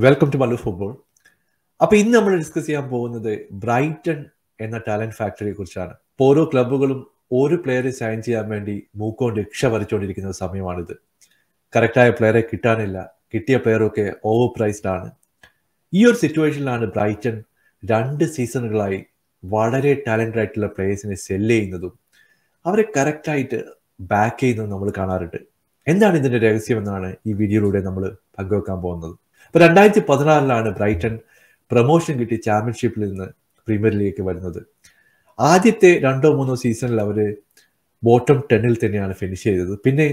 Welcome to Mallu football. അപ്പോൾ ഇന്ന് നമ്മൾ ഡിസ്കസ് ചെയ്യാൻ പോകുന്നത് ബ്രൈറ്റൺ എന്ന ടാലന്റ് ഫാക്ടറിയെ കുറിച്ചാണ്. ഇപ്പോൾ ഓരോ ക്ലബ്ബുകളും ഒരു പ്ലെയറെ സൈൻ ചെയ്യാൻ വേണ്ടി മൂക്കൊണ്ട് രക്ഷ വരച്ചുകൊണ്ടിരിക്കുന്ന സമയമാണിത്. കറക്റ്റായ പ്ലെയറെ കിട്ടാനില്ല, കിട്ടിയ പ്ലെയറൊക്കെ ഓവർ പ്രൈസ്ഡ് ആണ്. ഈ ഒരു സിറ്റുവേഷനിലാണ് ബ്രൈറ്റൺ 2 സീസണുകളായി വളരെ ടാലന്റഡ് ആയിട്ടുള്ള പ്ലേയേഴ്സിനെ സെല്ല് ചെയ്യുന്നതും അവരെ കറക്റ്റായിട്ട് ബാക്ക് ചെയ്യുന്നതും നമ്മൾ കാണാറുണ്ട്. എന്താണ് ഇതിന്റെ രഹസ്യം എന്നാണ് ഈ വീഡിയോയിലൂടെ നമ്മൾ പങ്കുവെക്കാൻ പോകുന്നത്. ഇപ്പോൾ 2016 ബ്രൈറ്റൺ പ്രൊമോഷൻ കിട്ടി ചാമ്പ്യൻഷിപ്പിൽ നിന്ന് പ്രീമിയർ ലീഗിലേക്ക് വരുന്നത്. ആദ്യത്തെ 2-3 സീസണിൽ അവർ ബോട്ടം 10 തന്നെയാണ് ഫിനിഷ് ചെയ്തത്. പിന്നെ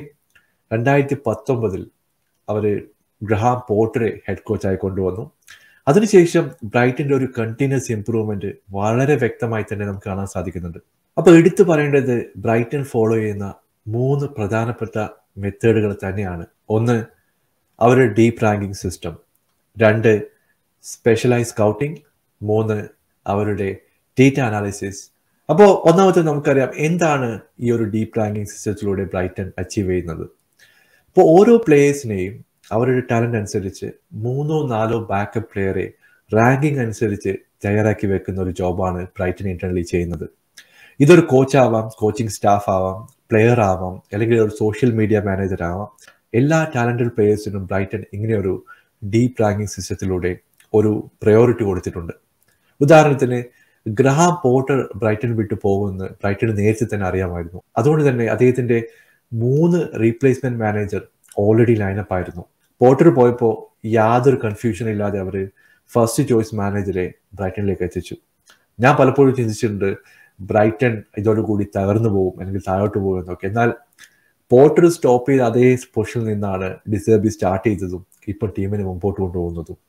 2019 അവർ ഗ്രഹാം പോട്ടറെ ഹെഡ് കോച്ചായി കൊണ്ടുവന്നു. അതിനുശേഷം ബ്രൈറ്റന്റെ ഒരു കണ്ടിന്യൂസ് ഇംപ്രൂവ്മെന്റ് വളരെ വ്യക്തമായി തന്നെ നമുക്ക് കാണാൻ സാധിക്കുന്നുണ്ട്. അപ്പോൾ എടുത്തു പറയേണ്ടത് ബ്രൈറ്റൺ ഫോളോ ചെയ്യുന്ന 3 പ്രധാനപ്പെട്ട മെത്തേഡുകൾ തന്നെയാണ്. ഒന്ന്, അവരുടെ deep ranking system. 2, specialise scouting. 3, അവരുടെ ഡേറ്റ അനാലിസിസ്. അപ്പോൾ ഒന്നാമത്തെ നമുക്കറിയാം എന്താണ് ഈ ഒരു ഡീപ്പ് റാങ്കിങ് സിസ്റ്റത്തിലൂടെ ബ്രൈറ്റൺ അച്ചീവ് ചെയ്യുന്നത്. അപ്പോൾ ഓരോ പ്ലേയേഴ്സിനെയും അവരുടെ ടാലന്റ് അനുസരിച്ച് 3-4 ബാക്കപ്പ് പ്ലെയറെ റാങ്കിങ് അനുസരിച്ച് തയ്യാറാക്കി വെക്കുന്ന ഒരു ജോബാണ് ബ്രൈറ്റൺ ഇന്റർണലി ചെയ്യുന്നത്. ഇതൊരു കോച്ചാവാം, കോച്ചിങ് സ്റ്റാഫ് ആവാം, പ്ലെയർ ആവാം, അല്ലെങ്കിൽ ഒരു സോഷ്യൽ മീഡിയ മാനേജർ ആവാം. എല്ലാ ടാലന്റഡ് പ്ലേയേഴ്സിനും ബ്രൈറ്റൺ ഇങ്ങനെയൊരു ഡീപ്പ് റാങ്കിങ് സിസ്റ്റത്തിലൂടെ ഒരു പ്രയോറിറ്റി കൊടുത്തിട്ടുണ്ട്. ഉദാഹരണത്തിന് ഗ്രഹാം പോട്ടർ ബ്രൈറ്റൺ വിട്ടു പോകുമെന്ന് ബ്രൈറ്റൺ നേരത്തെ തന്നെ അറിയാമായിരുന്നു. അതുകൊണ്ട് തന്നെ അദ്ദേഹത്തിന്റെ 3 റീപ്ലേസ്മെന്റ് മാനേജർ ഓൾറെഡി ലൈനപ്പ് ആയിരുന്നു. പോട്ടർ പോയപ്പോൾ യാതൊരു കൺഫ്യൂഷൻ ഇല്ലാതെ അവർ ഫസ്റ്റ് ചോയ്സ് മാനേജറെ ബ്രൈറ്റണിലേക്ക് എത്തിച്ചു. ഞാൻ പലപ്പോഴും ചിന്തിച്ചിട്ടുണ്ട് ബ്രൈറ്റൺ ഇതോടുകൂടി തകർന്നു പോകും അല്ലെങ്കിൽ താഴോട്ട് പോകും എന്നൊക്കെ. എന്നാൽ പോട്ടർ സ്റ്റോപ്പ് ചെയ്ത് അതേ പൊസിഷനിൽ നിന്നാണ് ഡിസേർബി സ്റ്റാർട്ട് ചെയ്തതും ഇപ്പോൾ ടീമിനെ മുമ്പോട്ട് കൊണ്ടുപോകുന്നതും.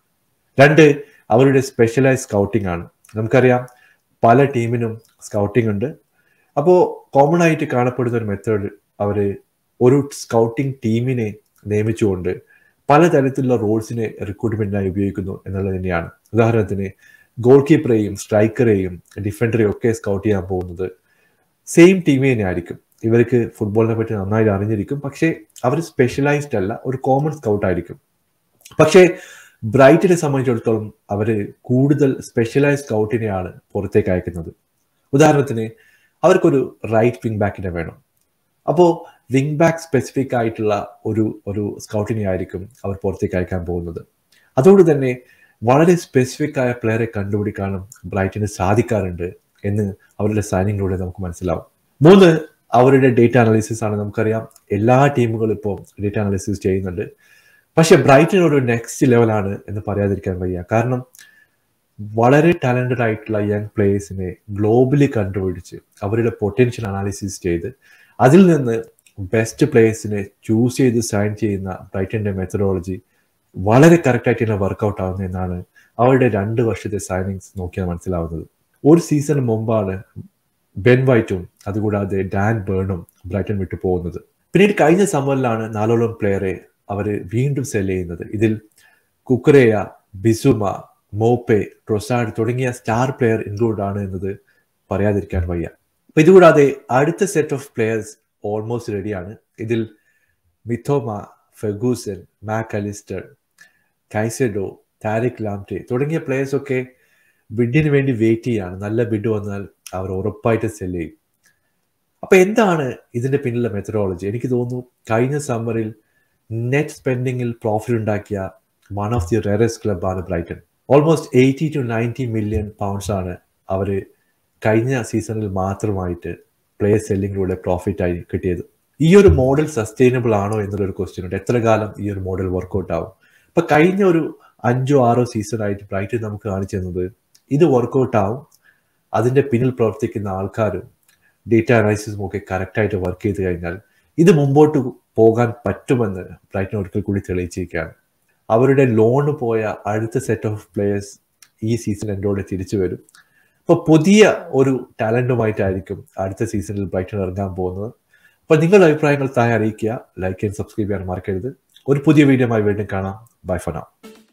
2, അവരുടെ സ്പെഷ്യലൈസ് സ്കൗട്ടിംഗ് ആണ്. നമുക്കറിയാം പല ടീമിനും സ്കൗട്ടിംഗ് ഉണ്ട്. അപ്പോൾ കോമൺ ആയിട്ട് കാണപ്പെടുന്ന ഒരു മെത്തേഡ് അവർ ഒരു സ്കൗട്ടിംഗ് ടീമിനെ നിയമിച്ചുകൊണ്ട് പലതരത്തിലുള്ള റോൾസിനെ റിക്രൂട്ട്മെന്റിനായി ഉപയോഗിക്കുന്നു എന്നുള്ളത് തന്നെയാണ്. ഉദാഹരണത്തിന് ഗോൾ കീപ്പറെയും സ്ട്രൈക്കറെയും ഡിഫൻഡറെയും ഒക്കെ സ്കൗട്ട് ചെയ്യാൻ പോകുന്നത് സെയിം ടീമേ തന്നെ ആയിരിക്കും. ഇവർക്ക് ഫുട്ബോളിനെ പറ്റി നന്നായിട്ട് അറിഞ്ഞിരിക്കും, പക്ഷേ അവർ സ്പെഷ്യലൈസ്ഡ് അല്ല, ഒരു കോമൺ സ്കൗട്ട് ആയിരിക്കും. പക്ഷേ ബ്രൈറ്റിനെ സംബന്ധിച്ചിടത്തോളം അവർ കൂടുതൽ സ്പെഷ്യലൈസ്ഡ് സ്കൗട്ടിനെയാണ് പുറത്തേക്ക് അയക്കുന്നത്. ഉദാഹരണത്തിന് അവർക്കൊരു റൈറ്റ് വിങ് ബാക്കിനെ വേണം. അപ്പോൾ വിങ് ബാക്ക് സ്പെസിഫിക് ആയിട്ടുള്ള ഒരു സ്കൗട്ടിനെ ആയിരിക്കും അവർ പുറത്തേക്ക് അയക്കാൻ പോകുന്നത്. അതുകൊണ്ട് തന്നെ വളരെ സ്പെസിഫിക് ആയ പ്ലെയറെ കണ്ടുപിടിക്കാനും ബ്രൈറ്റിന് സാധിക്കാറുണ്ട് എന്ന് അവരുടെ സൈനിങ്ങിലൂടെ നമുക്ക് മനസ്സിലാവും. 3, അവരുടെ ഡേറ്റ അനാലിസിസ് ആണ്. നമുക്കറിയാം എല്ലാ ടീമുകളും ഇപ്പോൾ ഡേറ്റ അനാലിസിസ് ചെയ്യുന്നുണ്ട്. പക്ഷെ ബ്രൈറ്റൺ ഒരു നെക്സ്റ്റ് ലെവലാണ് എന്ന് പറയാതിരിക്കാൻ വയ്യ. കാരണം വളരെ ടാലന്റഡ് ആയിട്ടുള്ള യങ് പ്ലേയേഴ്സിനെ ഗ്ലോബലി കണ്ടുപിടിച്ച് അവരുടെ പൊട്ടൻഷ്യൽ അനാലിസിസ് ചെയ്ത് അതിൽ നിന്ന് ബെസ്റ്റ് പ്ലേയേഴ്സിനെ ചൂസ് ചെയ്ത് സൈൻ ചെയ്യുന്ന ബ്രൈറ്റന്റെ മെത്തഡോളജി വളരെ കറക്റ്റായിട്ട് തന്നെ വർക്കൗട്ട് ആവുന്നു എന്നാണ് അവരുടെ 2 വർഷത്തെ സൈനിങ്സ് നോക്കിയാൽ മനസ്സിലാവുന്നത്. ഒരു സീസൺ മുമ്പാണ് ബെൻ വൈറ്റും അതുകൂടാതെ ഡാൻ ബേണും ബ്രൈറ്റൺ വിട്ടു പോകുന്നത്. പിന്നീട് കഴിഞ്ഞ സമ്മറിലാണ് 4 പ്ലെയറെ അവർ വീണ്ടും സെല് ചെയ്യുന്നത്. ഇതിൽ കുക്കറേയ, ബിസുമ, മോപ്പെ, ട്രൊസാഡ് തുടങ്ങിയ സ്റ്റാർ പ്ലെയർ ഇൻക്ലൂഡ് ആണ് എന്നത് പറയാതിരിക്കാൻ വയ്യ. അപ്പൊ ഇതുകൂടാതെ അടുത്ത സെറ്റ് ഓഫ് പ്ലെയേഴ്സ് ഓൾമോസ്റ്റ് റെഡിയാണ്. ഇതിൽ Mitoma, Ferguson, Mac Allister, Caicedo, Tariq Lamptey തുടങ്ങിയ പ്ലെയേഴ്സൊക്കെ ബിഡിന് വേണ്ടി വെയിറ്റ് ചെയ്യാണ്. നല്ല ബിഡ് വന്നാൽ അവർ ഉറപ്പായിട്ട് സെല് ചെയ്യും. അപ്പൊ എന്താണ് ഇതിന്റെ പിന്നിലെ മെത്തഡോളജി? എനിക്ക് തോന്നുന്നു കഴിഞ്ഞ സമ്മറിൽ നെറ്റ് സ്പെൻഡിങ്ങിൽ പ്രോഫിറ്റ് ഉണ്ടാക്കിയ വൺ ഓഫ് ദി റെയറസ്റ്റ് ക്ലബാണ് Brighton. Almost 80 to 90 million pounds ആണ് അവർ കഴിഞ്ഞ സീസണിൽ മാത്രമായിട്ട് പ്ലെയർ സെല്ലിങ്ങിലൂടെ പ്രോഫിറ്റ് ആയി കിട്ടിയത്. ഈ ഒരു മോഡൽ സസ്റ്റൈനബിൾ ആണോ എന്നുള്ളൊരു ക്വസ്റ്റ്യൻ ഉണ്ട്. എത്ര കാലം ഈ ഒരു മോഡൽ വർക്കൗട്ട് ആവും? അപ്പൊ കഴിഞ്ഞ ഒരു 5-6 സീസൺ ആയിട്ട് ബ്രൈറ്റൺ നമുക്ക് കാണിച്ചു തന്നത് ഇത് വർക്കൗട്ട് ആവും. അതിന്റെ പിന്നിൽ പ്രവർത്തിക്കുന്ന ആൾക്കാരും ഡേറ്റ അനാലിസിസും ഒക്കെ കറക്റ്റായിട്ട് വർക്ക് ചെയ്ത് കഴിഞ്ഞാൽ ഇത് മുമ്പോട്ട് പോകാൻ പറ്റുമെന്ന് ബ്രൈറ്റൺ ഒരിക്കൽ കൂടി തെളിയിച്ചിരിക്കുകയാണ്. അവരുടെ ലോണ് പോയ അടുത്ത സെറ്റ് ഓഫ് പ്ലേയേഴ്സ് ഈ സീസൺ എൻഡോടെ തിരിച്ചു വരും. അപ്പോൾ പുതിയ ഒരു ടാലന്റുമായിട്ടായിരിക്കും അടുത്ത സീസണിൽ ബ്രൈറ്റൺ ഇറങ്ങാൻ പോകുന്നത്. അപ്പോൾ നിങ്ങളുടെ അഭിപ്രായങ്ങൾ താഴെ അറിയിക്കുക. ലൈക്ക് ആൻഡ് സബ്സ്ക്രൈബ് ചെയ്യാൻ മറക്കരുത്. ഒരു പുതിയ വീഡിയോയുമായി വീണ്ടും കാണാം. Bye for now.